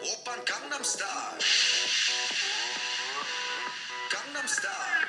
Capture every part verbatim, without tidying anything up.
오빤 강남스타일 강남스타일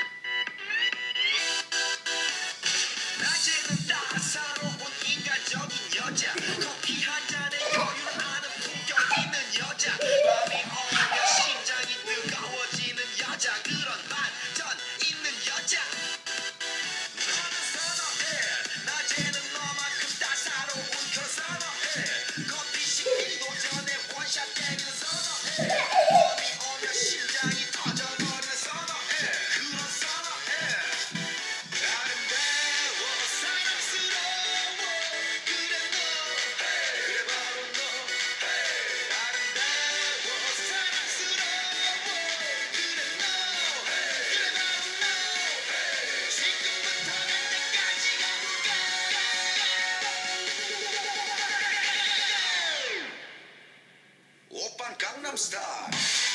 낮에는 따사로운 인간적인 여자 커피 한 잔에 여유를 아는 품격 있는 여자 밤이 오면 심장이 뜨거워지는 여자 그런 반전 있는 여자 너는 선어해 낮에는 너만큼 따사로운 그런 선어해 커피 식기도 전에 원샷 때리는 선어해 밤이 오면 심장이 터져버리는 선어해 그런 선어해 아름다워 사랑스러워 그래 너 그래 바로 너 아름다워 사랑스러워 그래 너 그래 바로 너 지금부터 갈 때까지 가볼까 오빤 강남스타일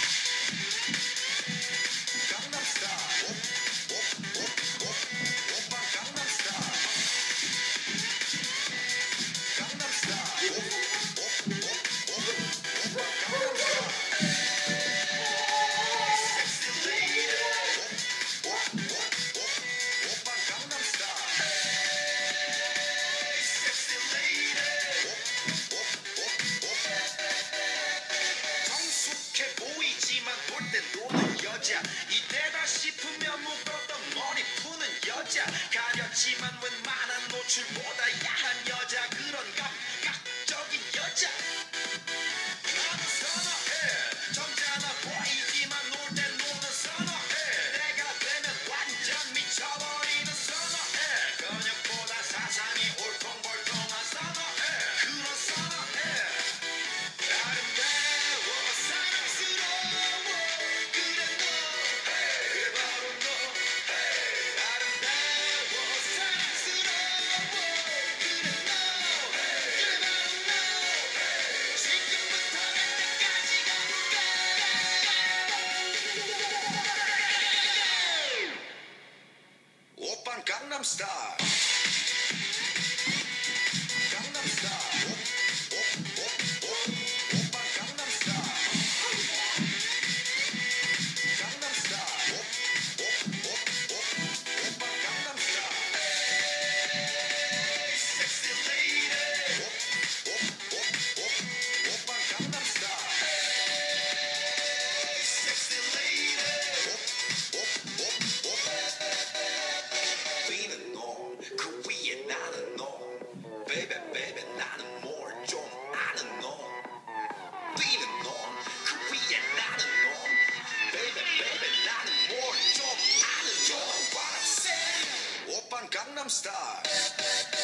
강남스타일 오빤 강남스타일 강남스타일 오빤 강남스타일 섹시 레이디 오빤 강남스타일 섹시 레이디 성숙해 보이지만 볼 땐 노는 여자 이때다 싶으면 묶었던 머리 푸는 여자 가렸지만 웬만한 노출보다 야한 여자 그런 감각적인 여자 나는 선어해 점잖아 보이지만 놀 땐 노는 선어해 내가 되면 완전 미쳐버리는 선어해 근육보다 사상이 울퉁불퉁한 선어해 그런 선어해 아름다워 사랑스러워 그래 너 그래 바로 너 아름다워 사랑스러워 그래 너 그래 바로 너 지금부터 갈 때까지 가볼까 오빤 강남스타일 강남스타일 오빤 강남스타일 강남스타일 오빤 강남스타일 섹시 레이디 오빤 강남스타일 섹시 레이디 B는 너, 그 위에 나는 너 Baby baby 나는 뭘 좀 아는 너 B는 너, 그 위에 나는 너 Baby baby 나는 뭘 좀 아는 너 What I'm saying 오빤 강남스타일